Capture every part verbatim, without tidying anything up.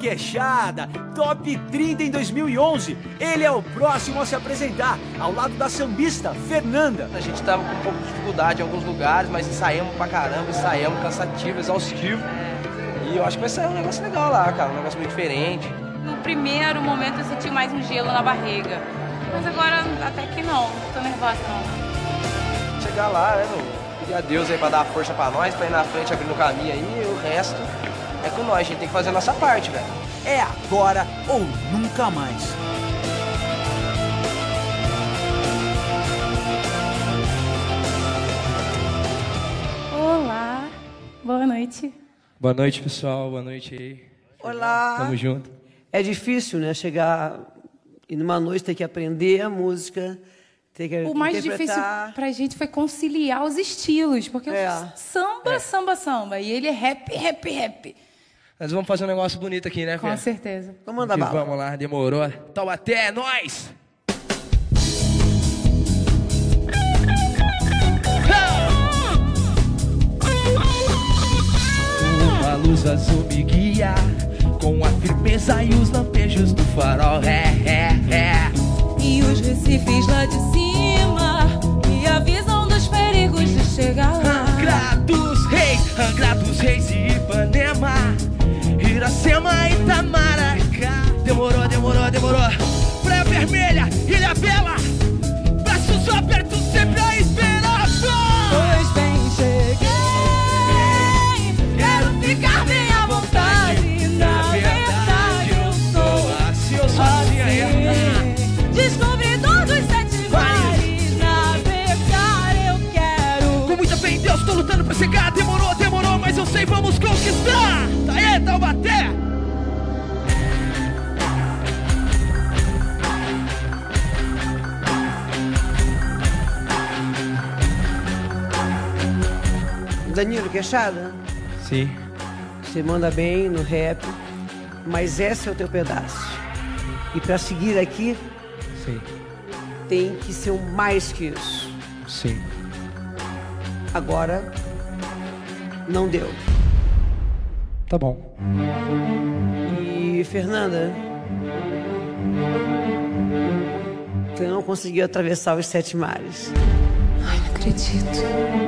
Queixada, top trinta em dois mil e onze. Ele é o próximo a se apresentar, ao lado da sambista Fernanda. A gente tava com um pouco de dificuldade em alguns lugares, mas ensaiamos pra caramba, ensaiamos cansativo, exaustivo. E eu acho que vai sair um negócio legal lá, cara, um negócio muito diferente. No primeiro momento eu senti mais um gelo na barriga, mas agora até que não, tô nervosa não. Chegar lá, né, meu? Pedir a Deus aí pra dar força pra nós, pra ir na frente abrindo o caminho aí, e o resto é com nós, a gente tem que fazer a nossa parte, velho. É agora ou nunca mais. Olá, boa noite. Boa noite, pessoal, boa noite aí. Olá. Tamo junto. É difícil, né, chegar e numa noite ter que aprender a música, ter que O mais difícil interpretar. pra gente foi conciliar os estilos, porque É. eu samba, É. samba, samba, e ele é rap, rap, rap. Nós vamos fazer um negócio bonito aqui, né, Com Fê? certeza. Então manda bala. Vamos lá, demorou. Taubaté, é nóis! Uma luz azul me guia, com a firmeza e os lampejos do farol. É, é, é. E os recifes lá de cima me avisam dos perigos de chegar lá. Angra dos Reis, Angra dos Reis e Ipanema, Iracema e Itamaracá. Demorou, demorou, demorou. Praia Vermelha, Ilha Bela, braços abertos sempre a esperar. Pois bem, cheguei, quero ficar bem à vontade. Na verdade eu sou assim, eu sou assim, aí. assim. Descobridor dos sete mares, navegar eu quero. Com muita fé em Deus, tô lutando pra chegar. Demorou, demorou, mas eu sei, vamos conquistar. Tá aí, Taubaté. Danilo Queixada, Sim, você manda bem no rap, mas esse é o teu pedaço. E para seguir aqui, sim, tem que ser um mais que isso. sim. Agora, não deu. Tá bom. E, Fernanda, você não conseguiu atravessar os sete mares. Ai, não acredito.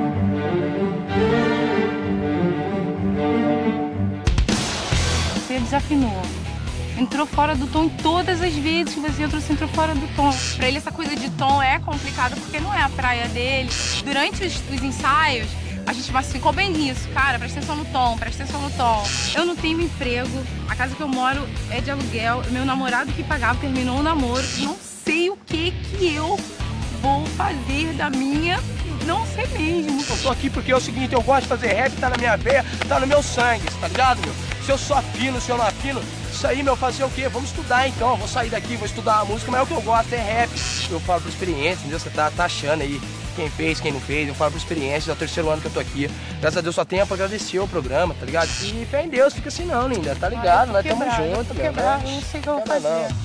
Você desafinou. Entrou fora do tom todas as vezes que você entrou, você entrou fora do tom. Pra ele essa coisa de tom é complicado porque não é a praia dele. Durante os, os ensaios, a gente massificou bem nisso. Cara, presta atenção no tom, presta atenção no tom. Eu não tenho emprego, a casa que eu moro é de aluguel, meu namorado que pagava terminou o namoro. Não sei o que que eu vou fazer da minha... Não sei mesmo. Eu tô aqui porque é o seguinte, eu gosto de fazer rap, tá na minha veia, tá no meu sangue, tá ligado, meu? Se eu sou afino, se eu não afino, isso aí, meu, fazer o quê? Vamos estudar então, eu vou sair daqui, vou estudar a música, mas é o que eu gosto, é rap. Eu falo por experiência, entendeu? Você tá, tá achando aí quem fez, quem não fez, eu falo por experiência, é o terceiro ano que eu tô aqui. Graças a Deus só tenho pra agradecer o programa, tá ligado? E fé em Deus, fica assim não, linda, tá ligado? Nós tamo junto, meu. Quebrar, não sei o que eu vou Quebra fazer. não.